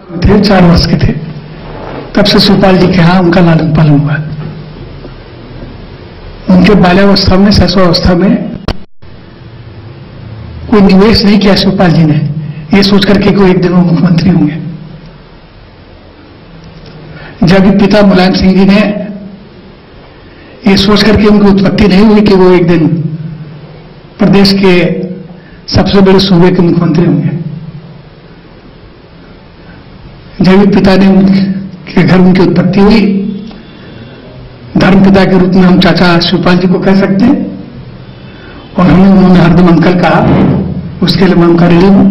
थे, 4 वर्ष के थे, तब से शिवपाल जी के यहाँ उनका लालन पालन हुआ। उनके बाल्यावस्था में, शैशवावस्था में कोई निवेश नहीं किया शिवपाल जी ने, ये सोच करके कोई एक दिन वो मुख्यमंत्री होंगे। जब पिता मुलायम सिंह जी ने ये सोच करके उनकी उत्पत्ति नहीं हुई कि वो एक दिन प्रदेश के सबसे बड़े सूबे के मुख्यमंत्री होंगे। जब पिता ने उनके घर उनकी उत्पत्ति हुई, धर्मपिता के रूप में हम चाचा शिवपाल जी को कह सकते हैं, और हमें उन्होंने हरदम अंकल कहा, उसके लिए मैं उनका ऋणी हूं।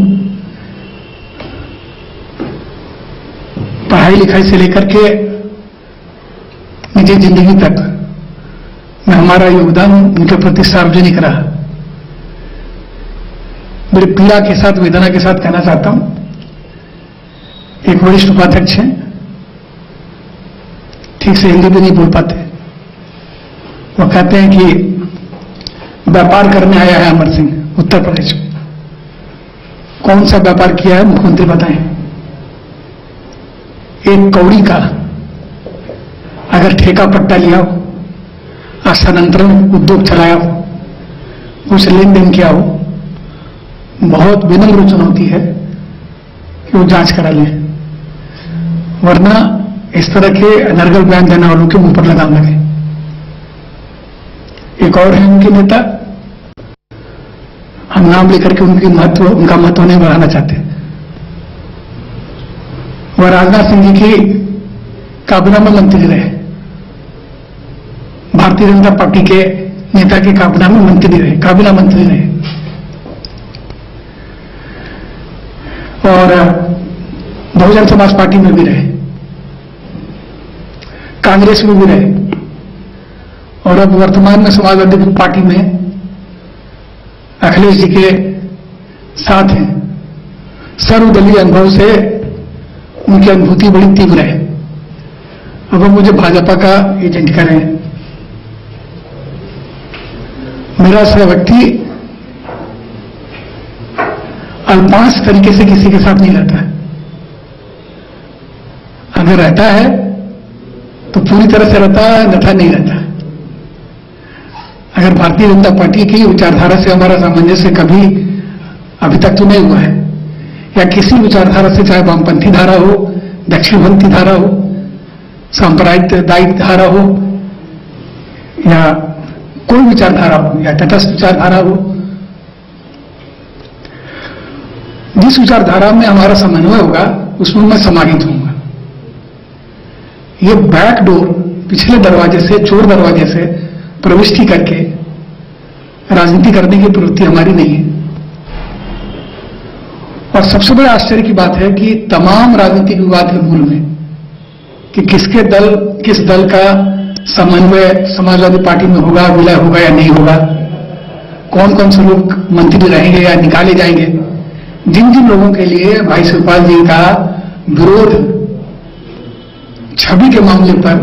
पढ़ाई लिखाई से लेकर के निजी जिंदगी तक मैं हमारा योगदान उनके प्रति सार्वजनिक रहा। बड़ी पीड़ा के साथ, वेदना के साथ कहना चाहता हूं, एक वरिष्ठ उपाध्यक्ष हैं, ठीक से हिंदी भी नहीं बोल पाते, वो कहते हैं कि व्यापार करने आया है अमर सिंह उत्तर प्रदेश में। कौन सा व्यापार किया है मुख्यमंत्री बताएं? एक कौड़ी का अगर ठेका पट्टा लिया हो, स्थानांतरण उद्योग चलाया हो, कुछ लेन देन किया हो, बहुत विनम्र चुनौती है कि वो जांच करा लें, वरना इस तरह के अनर्गल बयान देने वालों के मुंह पर लगाम लगे। एक और है उनके नेता, हम नाम लेकर के उनका महत्व नहीं बढ़ाना चाहते। वह राजनाथ सिंह जी की काबीना में मंत्री रहे, भारतीय जनता पार्टी के नेता के काबीना में मंत्री रहे, काबीना मंत्री रहे, और बहुजन समाज पार्टी में भी रहे, कांग्रेस में भी रहे, और अब वर्तमान में समाजवादी पार्टी में अखिलेश जी के साथ हैं। सर्वदलीय अनुभव से उनकी अनुभूति बड़ी तीव्र है। अब वो मुझे भाजपा का एजेंट कर रहे हैं। मेरा सा व्यक्ति अल्पांश तरीके से किसी के साथ नहीं रहता है। अगर रहता है तो पूरी तरह से रहता है, अन्यथा नहीं रहता। अगर भारतीय जनता पार्टी की विचारधारा से हमारा सामंजस्य कभी अभी तक तो नहीं हुआ है, या किसी विचारधारा से, चाहे वामपंथी धारा हो, दक्षिणपंथी धारा हो, सांप्रदायिक धारा हो, या कोई विचारधारा हो, या तटस्थ विचारधारा हो, जिस विचारधारा में हमारा समन्वय होगा उसमें मैं समाहित होऊंगा। ये बैकडोर, पिछले दरवाजे से, चोर दरवाजे से प्रविष्टि करके राजनीति करने की प्रवृत्ति हमारी नहीं है। और सबसे बड़े आश्चर्य की बात है कि तमाम राजनीतिक विवाद के मूल में कि किस दल का समन्वय समाजवादी पार्टी में होगा, विलय होगा या नहीं होगा, कौन कौन से लोग मंत्री रहेंगे या निकाले जाएंगे, जिन जिन लोगों के लिए भाई शिवपाल जी का विरोध छवि के मामले पर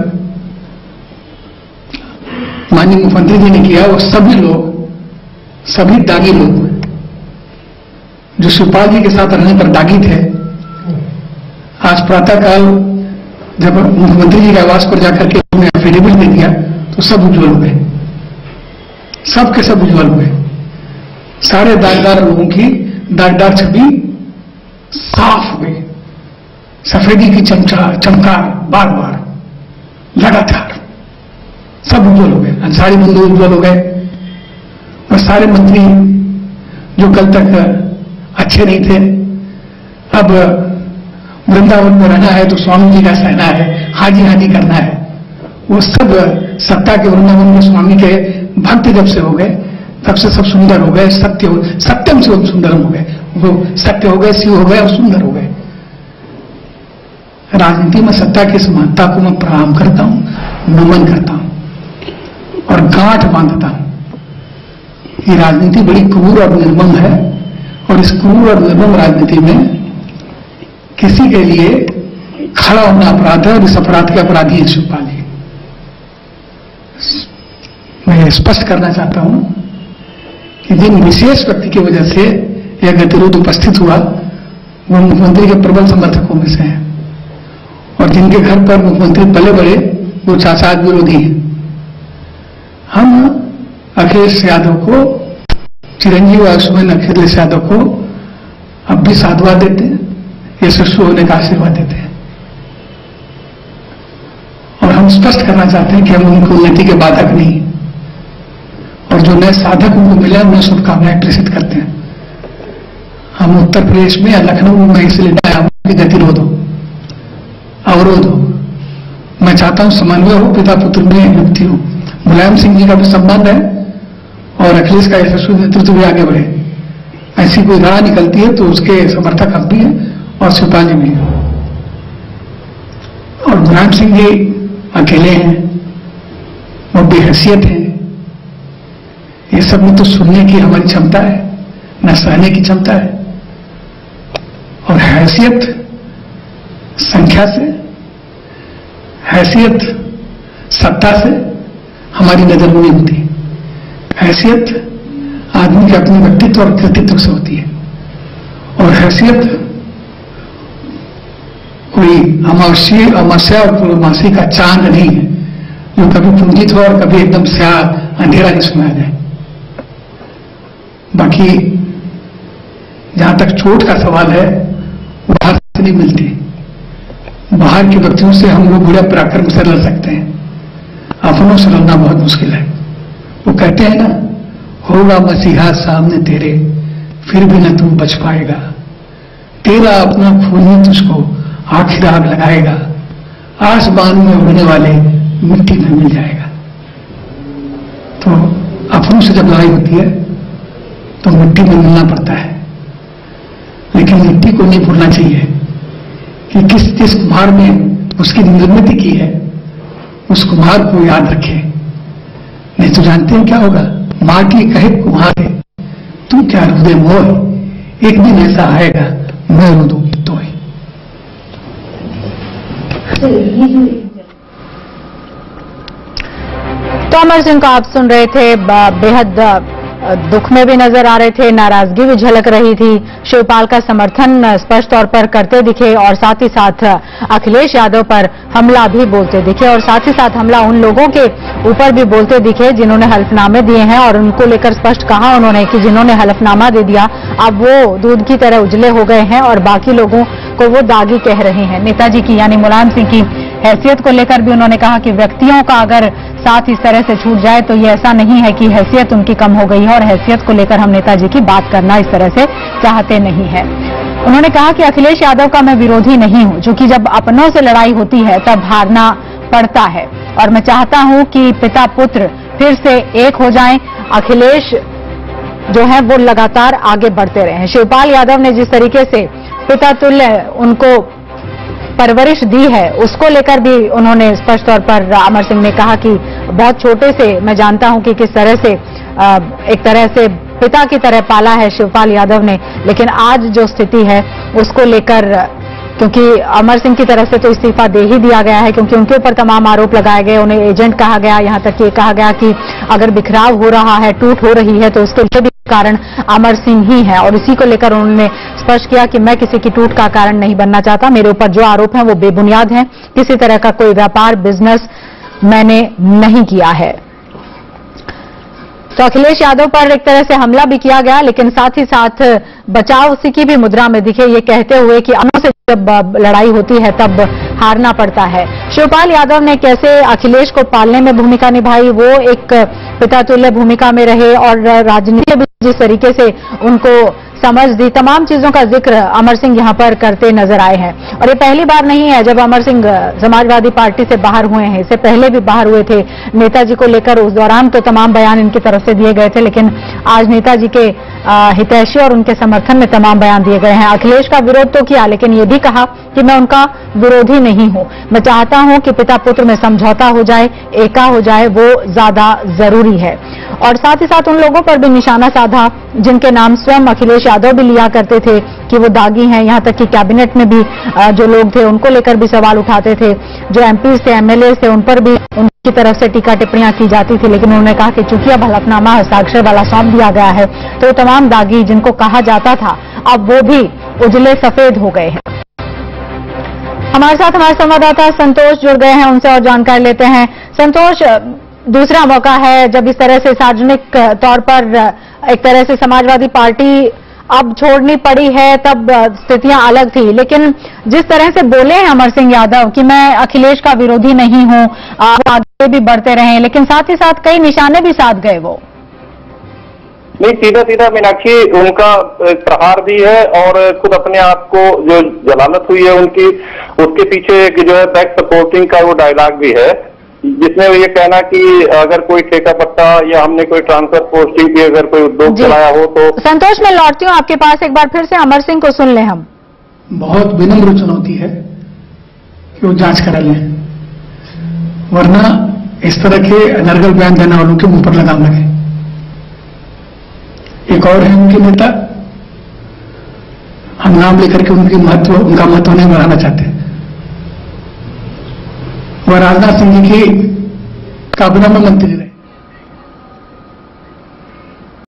माननीय मुख्यमंत्री जी ने किया, वो सभी लोग, सभी दागी लोग जो शिवपाल जी के साथ रहने पर दागी थे, आज प्रातःकाल जब मुख्यमंत्री जी के आवास पर जाकर के उन्होंने एफिडेविट दे दिया तो सब उज्जवल हुए, सब के सब उज्जवल हुए। सारे दागदार लोगों की दागदार छवि साफ हो गई, सफेदी की चमकार बार बार लगातार सब उज्जवल हो गए। अंसारी बंधु उज्जवल हो गए, और सारे मंत्री जो कल तक अच्छे नहीं थे, अब वृंदावन में रहना है तो स्वामी जी का सहना है, हाजी हाजी करना है, वो सब सत्ता के वृंदावन में स्वामी के भक्त जब से हो गए तब से सब सुंदर हो गए, सत्यम से सुंदर हो गए, वो सत्य हो गए, शिव हो गए और सुंदर हो गए। राजनीति में सत्ता की समानता को मैं प्रणाम करता हूं, नमन करता हूं और गांठ बांधता हूं। ये राजनीति बड़ी क्रूर और निर्मम है, और इस क्रूर और निर्मम राजनीति में किसी के लिए खड़ा होना अपराध है, और इस अपराध के अपराधी है शिवपाल जी। मैं स्पष्ट करना चाहता हूं कि जिन विशेष व्यक्ति की वजह से यह गतिरोध उपस्थित हुआ, वो मुख्यमंत्री के प्रबल समर्थकों में से हैं, और जिनके घर पर मुख्यमंत्री पले बड़े वो चाचा विरोधी हैं। हम अखिलेश यादव को, चिरंजीव आयुष्मान अखिलेश यादव को अब भी साधुवाद देते हैं, यशस्वी होने का आशीर्वाद देते हैं, और हम स्पष्ट करना चाहते हैं कि हम उनकी उन्नति के बाधक नहीं, और जो नए साधक उनको मिले उन्हें शुभकामनाएं प्रेषित करते हैं। हम उत्तर प्रदेश में या लखनऊ में इसलिए की गतिरोध हो, अवरोध हो। मैं चाहता हूं समन्वय हो, पिता पुत्र में युक्ति हो, मुलायम सिंह जी का भी संबंध है और अखिलेश का यशस्वी नेतृत्व भी आगे बढ़े। ऐसी कोई राह निकलती है तो उसके समर्थक हम भी हैं और शिवपाल जी भी हैं। और मुलायम सिंह जी अकेले हैं, वो बेहैसियत हैं। ये सब में तो सुनने की हमारी क्षमता है, न सहने की क्षमता है। और हैसियत संख्या से, हैसियत सत्ता से हमारी नजर में नहीं होती। हैसियत आदमी के अपने व्यक्तित्व और कृतित्व से होती है, और हैसियत कोई अमावस्या और पूर्णमासी का चांद नहीं है जो कभी पुंजित हो और कभी एकदम स्या अंधेरा जिसमें आ जाए। बाकी जहां तक चोट का सवाल है, वो बाहर से नहीं मिलती। बाहर के व्यक्तियों से हम लोग बड़े पराक्रम से लड़ सकते हैं, अपनों से लड़ना बहुत मुश्किल है। वो कहते हैं ना, होगा मसीहा सामने तेरे, फिर भी न तू बच पाएगा, तेरा अपना खून ही तुझको आखिर आग लगाएगा, आसमान में उड़ने वाले मिट्टी में मिल जाएगा। तो अपनों से जब लड़ाई होती है तो मिट्टी में मिलना पड़ता है, लेकिन मिट्टी को नहीं भूलना चाहिए कि किस जिस कुम्हार ने उसकी निर्मित की है उस कुम्हार को याद रखे। नहीं तो जानते हैं क्या होगा, माटी कहे कुम्हार है तू क्या रुदे मोह, एक दिन ऐसा आएगा मैं रुदूंगी तो। तो अमर सिंह को आप सुन रहे थे, बेहद दुख में भी नजर आ रहे थे, नाराजगी भी झलक रही थी। शिवपाल का समर्थन स्पष्ट तौर पर करते दिखे और साथ ही साथ अखिलेश यादव पर हमला भी बोलते दिखे, और साथ ही साथ हमला उन लोगों के ऊपर भी बोलते दिखे जिन्होंने हल्फनामे दिए हैं, और उनको लेकर स्पष्ट कहा उन्होंने कि जिन्होंने हल्फनामा दे दिया अब वो दूध की तरह उजले हो गए हैं और बाकी लोगों को वो दागी कह रहे हैं। नेताजी की यानी मुलायम सिंह की हैसियत को लेकर भी उन्होंने कहा कि व्यक्तियों का अगर साथ इस तरह से छूट जाए तो ये ऐसा नहीं है कि हैसियत उनकी कम हो गई है, और हैसियत को लेकर हम नेताजी की बात करना इस तरह से चाहते नहीं है। उन्होंने कहा कि अखिलेश यादव का मैं विरोधी नहीं हूं, क्योंकि जब अपनों से लड़ाई होती है तब हारना पड़ता है, और मैं चाहता हूं कि पिता पुत्र फिर से एक हो जाएं। अखिलेश जो है वो लगातार आगे बढ़ते रहे हैं। शिवपाल यादव ने जिस तरीके से पिता तुल्य उनको परवरिश दी है उसको लेकर भी उन्होंने स्पष्ट तौर पर अमर सिंह ने कहा कि बहुत छोटे से मैं जानता हूं कि किस तरह से एक तरह से पिता की तरह पाला है शिवपाल यादव ने, लेकिन आज जो स्थिति है उसको लेकर, क्योंकि अमर सिंह की तरफ से तो इस्तीफा दे ही दिया गया है, क्योंकि उनके ऊपर तमाम आरोप लगाए गए, उन्हें एजेंट कहा गया, यहां तक ये कहा गया कि अगर बिखराव हो रहा है, टूट हो रही है तो उसके लिए भी कारण अमर सिंह ही है, और इसी को लेकर उन्होंने स्पष्ट किया कि मैं किसी की टूट का कारण नहीं बनना चाहता, मेरे ऊपर जो आरोप हैं वो बेबुनियाद हैं, किसी तरह का कोई व्यापार बिजनेस मैंने नहीं किया है। तो अखिलेश यादव पर एक तरह से हमला भी किया गया, लेकिन साथ ही साथ बचाव उसी की भी मुद्रा में दिखे, ये कहते हुए कि अमर से जब लड़ाई होती है तब हारना पड़ता है। शिवपाल यादव ने कैसे अखिलेश को पालने में भूमिका निभाई, वो एक पिता तुल्य भूमिका में रहे, और राजनीति में जिस तरीके से उनको समझ दी, तमाम चीजों का जिक्र अमर सिंह यहां पर करते नजर आए हैं। और ये पहली बार नहीं है जब अमर सिंह समाजवादी पार्टी से बाहर हुए हैं, इससे पहले भी बाहर हुए थे नेताजी को लेकर, उस दौरान तो तमाम बयान इनकी तरफ से दिए गए थे, लेकिन आज नेताजी के हितैषी और उनके समर्थन में तमाम बयान दिए गए हैं। अखिलेश का विरोध तो किया, लेकिन ये भी कहा कि मैं उनका विरोधी नहीं हूं, मैं चाहता हूं कि पिता पुत्र में समझौता हो जाए, एका हो जाए, वो ज्यादा जरूरी है। और साथ ही साथ उन लोगों पर भी निशाना साधा जिनके नाम स्वयं अखिलेश यादव भी लिया करते थे कि वो दागी हैं। यहां तक कि कैबिनेट में भी जो लोग थे उनको लेकर भी सवाल उठाते थे, जो एमपी थे, एमएलए थे, उन पर भी उनकी तरफ से टीका टिप्पणियां की जाती थी। लेकिन उन्होंने कहा कि चूंकि अब हलफनामा हस्ताक्षर वाला सौंप दिया गया है तो तमाम दागी जिनको कहा जाता था अब वो भी उजले सफेद हो गए हैं। हमारे साथ हमारे संवाददाता संतोष जुड़ गए हैं, उनसे और जानकारी लेते हैं। संतोष, दूसरा मौका है जब इस तरह से सार्वजनिक तौर पर एक तरह से समाजवादी पार्टी अब छोड़नी पड़ी है, तब स्थितियां अलग थी, लेकिन जिस तरह से बोले हैं अमर सिंह यादव कि मैं अखिलेश का विरोधी नहीं हूं, आगे भी बढ़ते रहे, लेकिन साथ ही साथ कई निशाने भी साध गए वो। नहीं, सीधा सीधा मीनाक्षी उनका प्रहार भी है और खुद अपने आप को जो जलालत हुई है उनकी, उसके पीछे एक जो है बैक सपोर्टिंग का वो डायलॉग भी है, जिसमें ये कहना कि अगर कोई ठेका पट्टा या हमने कोई ट्रांसफर पोस्टिंग की, अगर कोई उद्योग चलाया हो तो। संतोष, मैं लौटती हूँ आपके पास, एक बार फिर से अमर सिंह को सुन लें हम। बहुत विनम्र चुनौती है कि वो जांच करा लें, वरना इस तरह के अनर्गल बयान देने वालों के मुंह पर लगाम लगे। एक और है उनके नेता, हम नाम लेकर के उनका महत्व नहीं बढ़ाना चाहते। वह राजनाथ सिंह जी की काबीना में मंत्री रहे।